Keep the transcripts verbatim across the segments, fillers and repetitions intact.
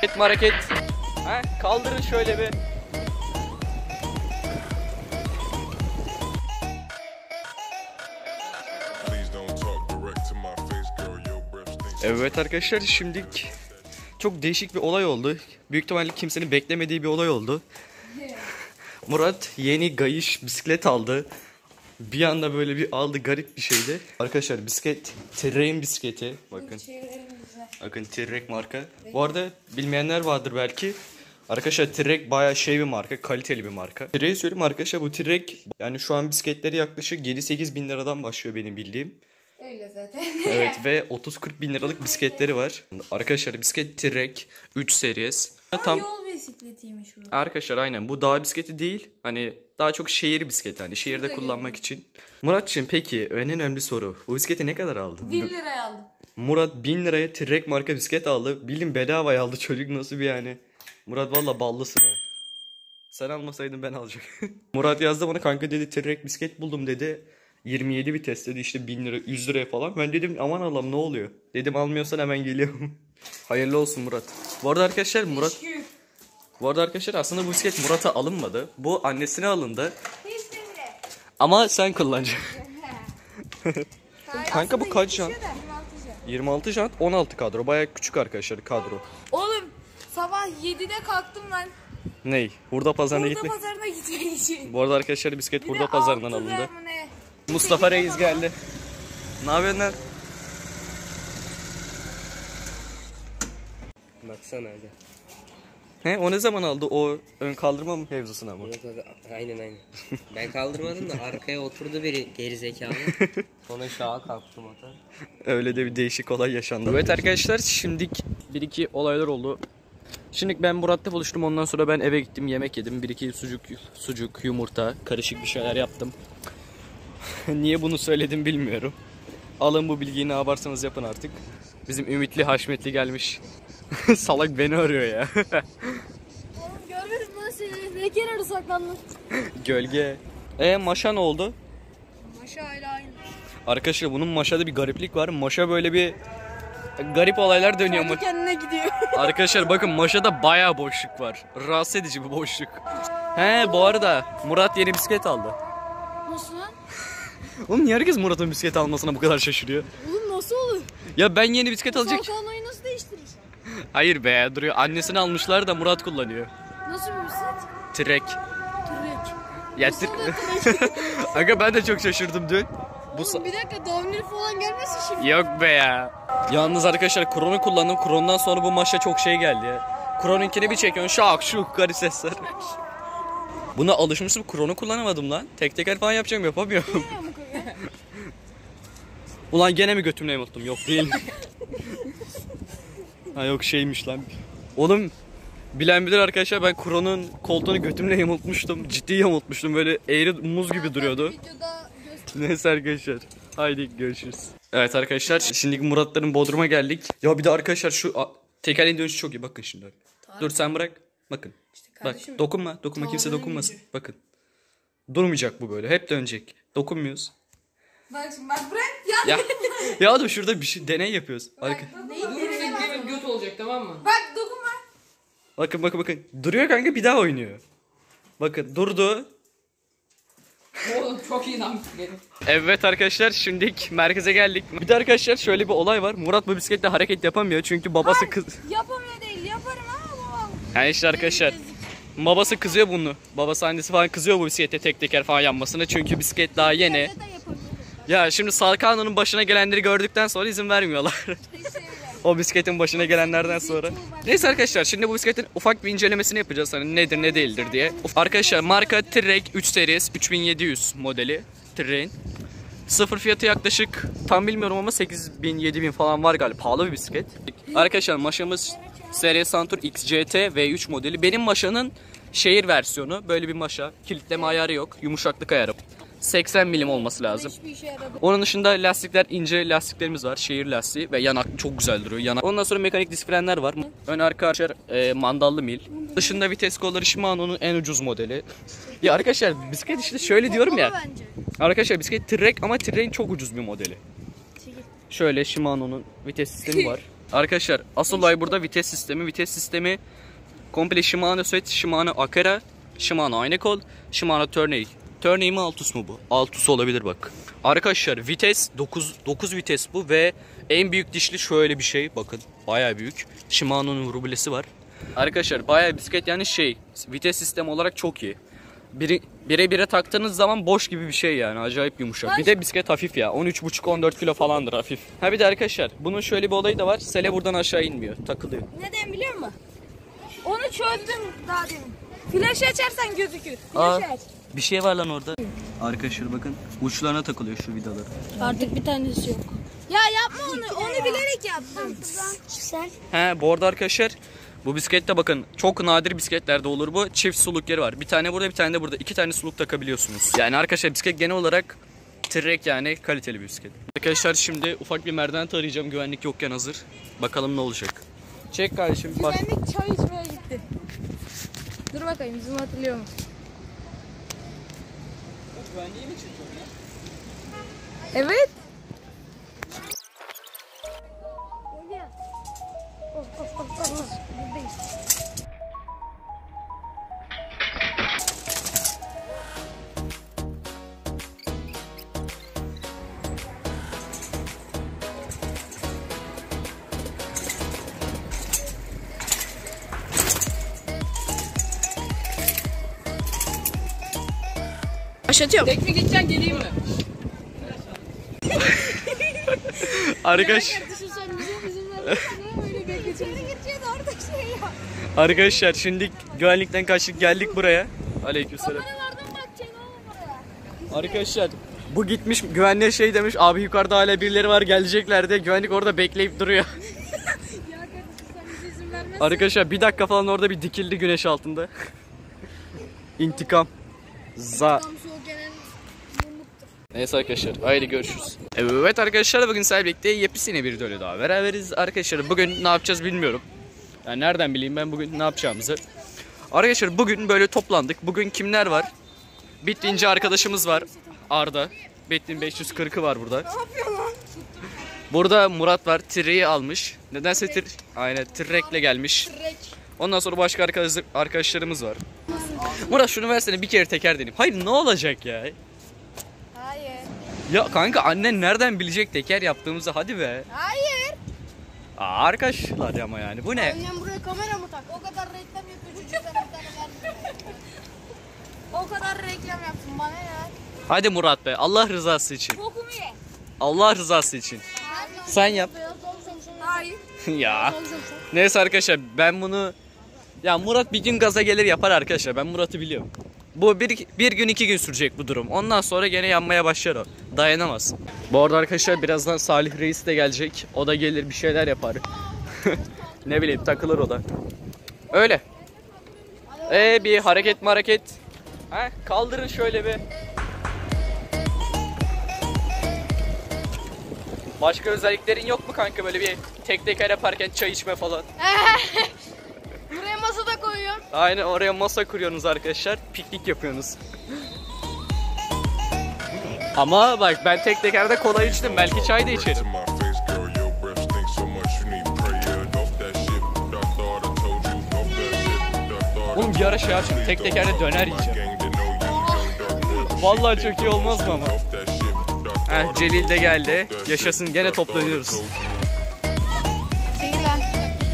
Hareket hareket. Ha, kaldırın şöyle bir. Evet arkadaşlar, şimdi çok değişik bir olay oldu. Büyük ihtimalle kimsenin beklemediği bir olay oldu. Murat yeni Gayiş bisiklet aldı. Bir anda böyle bir aldı, garip bir şeydi. Arkadaşlar bisiklet T-Reg'in bisikleti. Bakın. Bakın T-Reg marka. Bu arada bilmeyenler vardır belki. Arkadaşlar T-Reg bayağı şey bir marka, kaliteli bir marka. T-Reg'i söyleyeyim arkadaşlar, bu T-Reg yani şu an bisikletleri yaklaşık yedi sekiz bin liradan başlıyor benim bildiğim. Öyle zaten. Evet ve otuz kırk bin liralık bisikletleri var. Arkadaşlar bisiklet T-Reg üç series. Aa, tam yol bisikletiymiş bu. Arkadaşlar aynen bu dağ bisikleti değil. Hani daha çok şehir bisikleti, hani şehirde kullanmak için. Muratçığım peki en önemli soru. Bu bisikleti ne kadar aldın? bin liraya aldım. Murat bin liraya T-Reg marka bisiklet aldı. Bilin bedavaya aldı çocuk, nasıl bir yani. Murat valla ballısın ha. Sen almasaydın ben alacaktım. Murat yazdı bana, kanka dedi T-Reg bisiklet buldum dedi. yirmi yedi vites dedi, işte bin lira yüz liraya falan. Ben dedim aman Allah'ım ne oluyor? Dedim almıyorsan hemen geliyorum. Hayırlı olsun Murat. Bu arada arkadaşlar Murat Bu arada arkadaşlar aslında bu bisiklet Murat'a alınmadı. Bu annesine alındı. Ama sen kullanacaksın. Kanka bu kaç jant? yirmi altı jant, on altı kadro. Bayağı küçük arkadaşlar kadro. Oğlum sabah yedide kalktım ben. Ney? Hurda pazarına gitmek. Hurda pazarına gitmek için. Bu arada arkadaşlar bisiklet Hurda pazarından alındı. Mustafa Reis geldi. Ne yapıyorsun lan? Baksana hadi. He, o ne zaman aldı o ön kaldırma mı mevzusuna mı? Aynen aynen. Ben kaldırmadım da arkaya oturdu biri gerizekalı. Sonra şaha kalktı motor. Öyle de bir değişik olay yaşandı. Evet arkadaşlar, şimdi bir iki olaylar oldu. Şimdi ben Murat'la buluştum, ondan sonra ben eve gittim, yemek yedim. Bir iki sucuk, sucuk, yumurta, karışık bir şeyler yaptım. Niye bunu söyledim bilmiyorum. Alın bu bilgiyi, ne yaparsanız yapın artık. Bizim Ümitli Haşmetli gelmiş. Salak beni arıyor ya. Oğlum görmedim lan seni. Ne kere saklandın? Gölge. E maşa ne oldu? Maşa hala aynı. Arkadaşlar bunun maşada bir gariplik var. Maşa böyle bir garip olaylar dönüyor mu? Kendi kendine gidiyor. Arkadaşlar bakın maşada bayağı boşluk var. Rahatsız edici bir boşluk. He bu arada Murat yeni bisiklet aldı. Nasıl lan? Oğlum niye herkes Murat'ın bisiklet almasına bu kadar şaşırıyor? Oğlum nasıl olur? Ya ben yeni bisiklet alacak. Salkanayı nasıl değiştirirsin? Hayır be, duruyor. Annesini almışlar da Murat kullanıyor. Nasıl bir bisiklet? T-Reg. T-Reg. Ya Aga ben de çok şaşırdım dün. Bu Oğlum bir dakika, downhill falan gelmesin şimdi. Yok be ya. Yalnız arkadaşlar Kron'u kullandım. Kron'dan sonra bu maşa çok şey geldi ya. Kron'unkini bir çekiyorsun, şak şuk garip sesler. Buna alışmışım, Kron'u kullanamadım lan. Tek teker falan yapacağım, yapamıyorum. Ulan gene mi götümle yamulttum? Yok değil. Ha yok şeymiş lan. Oğlum bilen bilir arkadaşlar, ben Kron'un koltuğunu götümle yamultmuştum. Ciddi yamultmuştum, böyle eğri muz gibi duruyordu. Neyse arkadaşlar, haydi görüşürüz. Evet arkadaşlar, şimdi Muratların Bodrum'a geldik. Ya bir de arkadaşlar şu tekerleğin dönüşü çok iyi, bakın şimdi. Tamam. Dur sen bırak, bakın. İşte bak dokunma, dokunma, tamam, kimse dokunmasın. Önce. Bakın. Durmayacak bu böyle, hep dönecek. Dokunmuyoruz. Bak şimdi bak bırak ya. Ya ya dur şurada bir şey deney yapıyoruz. Arka. Dur göt olacak, tamam mı? Bak dokunma. Bakın bakın bakın. Duruyor kanka, bir daha oynuyor. Bakın durdu. Oğlum çok iyi lan. Evet arkadaşlar, şimdi merkeze geldik. Bir de arkadaşlar şöyle bir olay var. Murat bu bisikletle hareket yapamıyor çünkü babası Hayır, kız. yapamıyor değil, yaparım ama babam. Yani işte arkadaşlar babası kızıyor bunu. Babası annesi falan kızıyor bu bisiklete tek teker falan yanmasına çünkü bisiklet daha yeni. Ya şimdi Salkana'nın başına gelenleri gördükten sonra izin vermiyorlar. O bisikletin başına gelenlerden sonra. Neyse arkadaşlar, şimdi bu bisikletin ufak bir incelemesini yapacağız. Hani nedir ne değildir diye. Arkadaşlar marka T-Reg üç series üç bin yedi yüz modeli T-Reg'in. Sıfır fiyatı yaklaşık tam bilmiyorum ama sekiz bin yedi bin falan var galiba. Pahalı bir bisiklet. Arkadaşlar maşamız S R Santur X C T V üç modeli. Benim maşanın şehir versiyonu. Böyle bir maşa. Kilitleme ayarı yok. Yumuşaklık ayarı. seksen milim olması lazım. Onun dışında lastikler, ince lastiklerimiz var. Şehir lastiği ve yanak çok güzel duruyor. Yanak. Ondan sonra mekanik disk frenler var. Ön arka arkadaşlar e, mandallı mil. Dışında vites kolları Shimano'nun en ucuz modeli. Ya arkadaşlar bisiklet işte şöyle diyorum ya. Arkadaşlar bisiklet T-Reg ama T-Reg'in çok ucuz bir modeli. Şöyle Shimano'nun vites sistemi var. Arkadaşlar asıl olay burada vites sistemi. Vites sistemi komple Shimano set, Shimano Akera, Shimano Aynekol, Shimano Tourney. Tourney mi Altus mu bu? Altus olabilir bak. Arkadaşlar vites dokuz, dokuz vites bu ve en büyük dişli şöyle bir şey. Bakın bayağı büyük. Shimano'nun rublesi var. Arkadaşlar bayağı bisiklet yani şey vites sistemi olarak çok iyi. Biri, bire bire taktığınız zaman boş gibi bir şey yani acayip yumuşak. Bir de bisiklet hafif ya on üç buçuk on dört kilo falandır hafif. Ha bir de arkadaşlar bunun şöyle bir olayı da var. Sele buradan aşağı inmiyor, takılıyor. Neden biliyor musun? Onu çözdüm daha demin. Flaşı açarsan gözükür. Aa, Flaşı aç. bir şey var lan orada. Arkadaşlar bakın uçlarına takılıyor şu vidaları. Artık bir tanesi yok. Ya yapma onu. Onu bilerek yaptım. Sen. He bu arada arkadaşlar bu bisiklette bakın çok nadir bisikletlerde olur bu. Çift suluk yeri var. Bir tane burada bir tane de burada. İki tane suluk takabiliyorsunuz. Yani arkadaşlar bisiklet genel olarak trek yani kaliteli bir bisiklet. Arkadaşlar şimdi ufak bir merdiven tarayacağım güvenlik yokken hazır. Bakalım ne olacak. Çek kardeşim bak. Güvenlik çay içmeye gitti. Dur bakayım yüzümü hatırlıyor mu? Güvenliği mi çekiyorsun ya? Evet. Başlatıyorum. Tek mi gideceksin geleyim mi? Arkadaş, Düşünsen bizim bizimler öyle bekleyeceğiz. Geçeceğiz orada şey ya. arkadaşlar şimdi güvenlikten kaçtık geldik buraya. Aleykümselam. Kameralardan bakacaksın oğlum oraya. Arkadaşlar bu gitmiş güvenliğe şey demiş abi yukarıda hala birileri var gelecekler de güvenlik orada bekleyip duruyor. Ya kardeşim sen bize izin vermezsen. Arkadaşlar bir dakika falan orada bir dikildi güneş altında. İntikam. Za. Tam soğuk gelen yumruktur. Neyse arkadaşlar haydi görüşürüz. Evet arkadaşlar bugün sizlerle birlikte yepyeni bir videoyla daha beraberiz. Arkadaşlar bugün ne yapacağız bilmiyorum. Yani nereden bileyim ben bugün ne yapacağımızı. Arkadaşlar bugün böyle toplandık. Bugün kimler var? Bittinci arkadaşımız var. Arda. Bittin beş yüz kırkı var burada. Burada Murat var. Tireyi almış. Nedense tir aynen tirrekle gelmiş. Ondan sonra başka arkadaş arkadaşlarımız var. Murat şunu versene bir kere teker deneyim. Hayır ne olacak ya? Hayır. Ya kanka annen nereden bilecek teker yaptığımızı hadi be. Hayır. Aa, arkadaşlar ama yani bu ne? Annem buraya kamera mı tak? O kadar reklam yapıyor çocuk sana bir tane vermiyor. O kadar reklam yaptın bana ya. Hadi Murat be Allah rızası için. Kokumu ye. Allah rızası için. Sen yap. Hayır. Ya. Neyse arkadaşlar ben bunu ya Murat bir gün gaza gelir yapar arkadaşlar. Ben Murat'ı biliyorum. Bu bir, bir gün iki gün sürecek bu durum. Ondan sonra gene yanmaya başlar o. Dayanamaz. Bu arada arkadaşlar birazdan Salih Reis de gelecek. O da gelir bir şeyler yapar. Ne bileyim takılır o da. Öyle. Ee bir hareket mi hareket? Ha, kaldırın şöyle bir. Başka özelliklerin yok mu kanka böyle bir tek teker yaparken çay içme falan? Buraya masa da koyuyorum. Aynen oraya masa kuruyorsunuz arkadaşlar. Piknik yapıyorsunuz. Ama bak ben tek tekerde kola içtim. Belki çay da içerim. Oğlum bir ara şey açayım. Tek tekerde döner yiyeceğim. Vallahi çok iyi olmaz mı ama? Heh, Celil de geldi. Yaşasın gene toplanıyoruz. Çekil lan.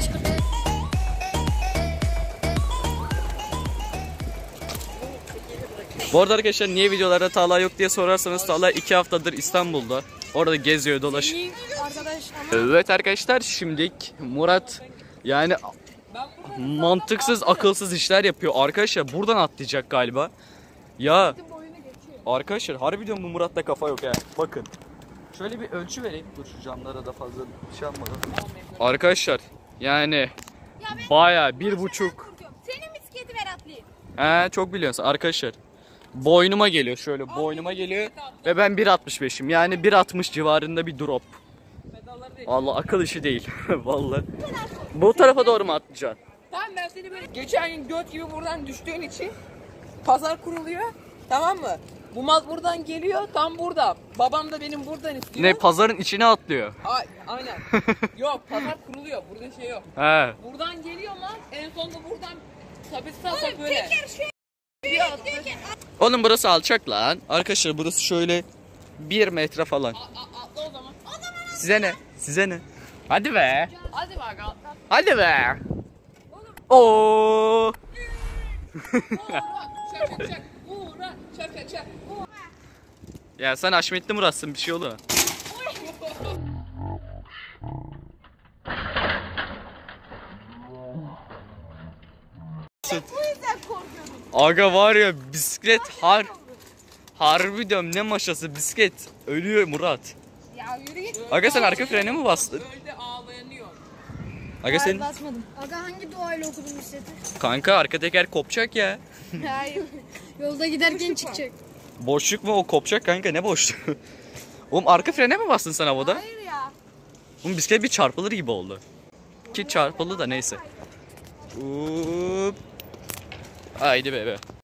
Bu arada arkadaşlar niye videolarda Talha yok diye sorarsanız Talha iki haftadır İstanbul'da. Orada geziyor dolaşıyor. Arkadaş ama Evet arkadaşlar şimdilik Murat yani mantıksız akılsız işler yapıyor. Arkadaşlar buradan atlayacak galiba. Ya arkadaşlar harbi diyorum bu Murat'ta kafa yok ya. Bakın. Şöyle bir ölçü vereyim. Dur şu camlara da fazla şey yapmadan. Arkadaşlar yani baya bir buçuk. senin bisikleti ver atlayayım. He çok biliyorsun arkadaşlar. Boynuma geliyor şöyle boynuma geliyor ve ben bir altmış beşim yani bir altmış civarında bir drop. Vallahi akıl işi değil. Vallahi. Bu tarafa doğru mu atlayacaksın? Tamam ben seni böyle geçen gün göt gibi buradan düştüğün için pazar kuruluyor. Tamam mı? Bu mal buradan geliyor, tam burada. Babam da benim buradan istiyor. Ne, pazarın içine atlıyor. Ay, aynen. Yok, pazar kuruluyor. Burada şey yok. He. Buradan geliyor mal, en sonunda buradan sabit böyle. Bir attı. Oğlum burası alçak lan. Arkadaşlar burası şöyle bir metre falan. A- a- Atla o zaman. Size ne? Size ne? Hadi be. Hadi bak atla. Hadi be. Oo. Uğra, çak çak çak. Uğra, çak çak çak. Ya sen Haşmetli Murat'sın, bir şey olur. Bu yüzden korkuyordum. Aga var ya, bisiklet har harbi diyorum, ne maşası, bisiklet ölüyor Murat. Ya yürü git. Aga sen arka frene mi bastın? Böyle ağlayanıyor. Aga sen basmadım. Aga hangi duayla okudun bisikleti? kanka arka teker kopacak ya. Hayır. Yolda giderken çıkacak. Boşluk mu o, kopacak kanka, ne boşluğu? Oğlum arka frene mi bastın sen havada? Hayır ya. Oğlum bisiklet bir çarpılır gibi oldu. Ki çarpıldı da neyse. Hop. Haydi be be.